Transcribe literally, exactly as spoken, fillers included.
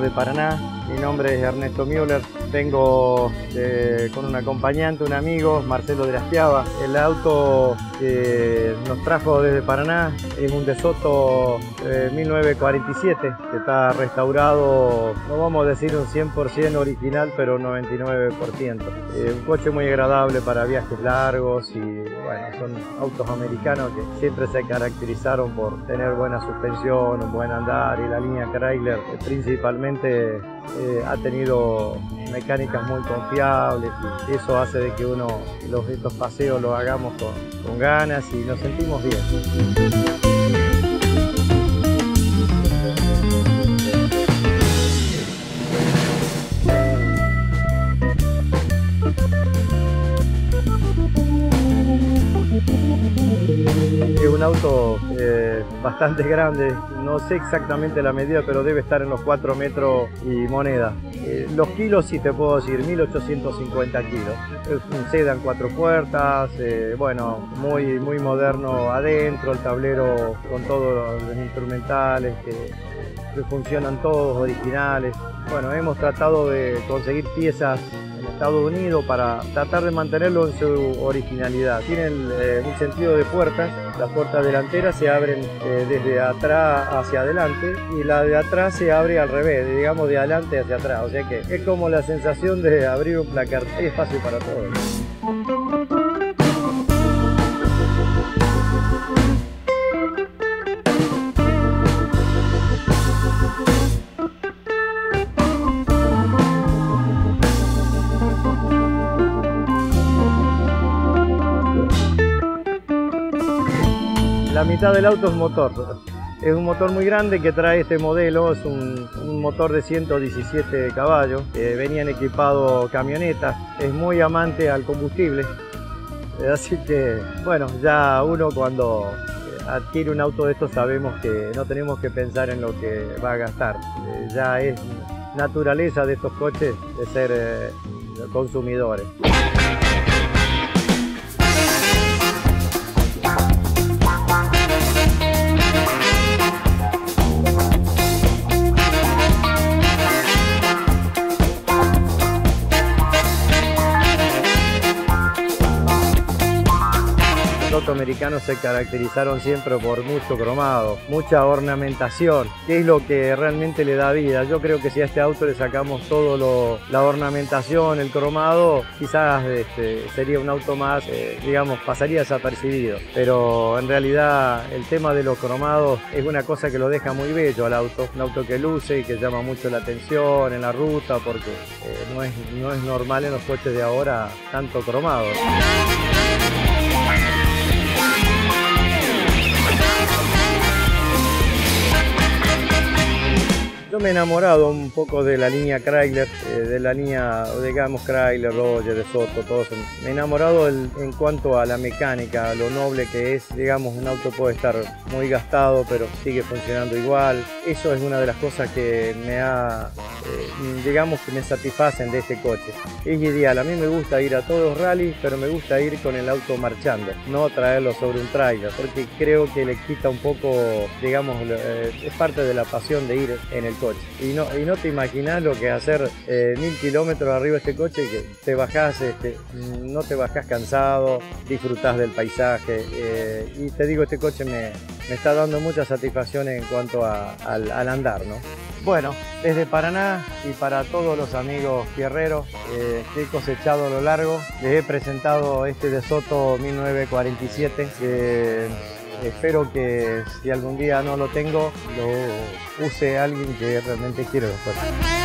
de Paraná. Mi nombre es Ernesto Müller. Vengo eh, con un acompañante, un amigo, Marcelo de la Schiava. El auto que nos trajo desde Paraná es un De Soto eh, mil novecientos cuarenta y siete, que está restaurado, no vamos a decir un cien por cien original, pero un noventa y nueve por ciento. Eh, un coche muy agradable para viajes largos y bueno, son autos americanos que siempre se caracterizaron por tener buena suspensión, un buen andar, y la línea Chrysler eh, principalmente eh, ha tenido mecánicas muy confiables y eso hace de que uno los, estos paseos los hagamos con, con ganas y nos sentimos bien. Es un auto eh, bastante grande, no sé exactamente la medida, pero debe estar en los cuatro metros y moneda. Eh, los kilos sí te puedo decir, mil ochocientos cincuenta kilos. Es un sedán cuatro puertas, eh, bueno, muy, muy moderno adentro, el tablero con todos los instrumentales que, que funcionan todos, originales. Bueno, hemos tratado de conseguir piezas en Estados Unidos para tratar de mantenerlo en su originalidad. Tienen eh, un sentido de puertas, las puertas delanteras se abren eh, desde atrás hacia adelante y la de atrás se abre al revés, digamos de adelante hacia atrás, o sea que es como la sensación de abrir un placar, hay espacio para todos. La mitad del auto es motor. Es un motor muy grande que trae este modelo, es un, un motor de ciento diecisiete caballos. Eh, venían equipados camionetas, es muy amante al combustible. Eh, así que, bueno, ya uno cuando adquiere un auto de estos sabemos que no tenemos que pensar en lo que va a gastar. Eh, ya es naturaleza de estos coches de ser eh, consumidores. Los autos americanos se caracterizaron siempre por mucho cromado, mucha ornamentación, que es lo que realmente le da vida. Yo creo que si a este auto le sacamos todo lo, la ornamentación, el cromado, quizás este, sería un auto más, eh, digamos, pasaría desapercibido. Pero en realidad el tema de los cromados es una cosa que lo deja muy bello al auto, un auto que luce y que llama mucho la atención en la ruta, porque eh, no es, no es normal en los coches de ahora tanto cromado. Yo me he enamorado un poco de la línea Chrysler, eh, de la línea, digamos, Chrysler, Roger, De Soto, todo eso. Me he enamorado el, en cuanto a la mecánica, lo noble que es. Digamos, un auto puede estar muy gastado, pero sigue funcionando igual. Eso es una de las cosas que me ha, eh, digamos, que me satisfacen de este coche. Es ideal, a mí me gusta ir a todos los rallies, pero me gusta ir con el auto marchando, no traerlo sobre un trailer, porque creo que le quita un poco, digamos, eh, es parte de la pasión de ir en el coche. Y no, y no te imaginas lo que hacer eh, mil kilómetros arriba de este coche, que te bajás, este, no te bajás cansado, disfrutás del paisaje. Eh, y te digo, este coche me, me está dando mucha satisfacción en cuanto a, al, al andar, ¿no? Bueno, desde Paraná y para todos los amigos fierreros eh, que he cosechado a lo largo, les he presentado este De Soto mil novecientos cuarenta y siete. Que espero que si algún día no lo tengo, lo use alguien que realmente quiero después.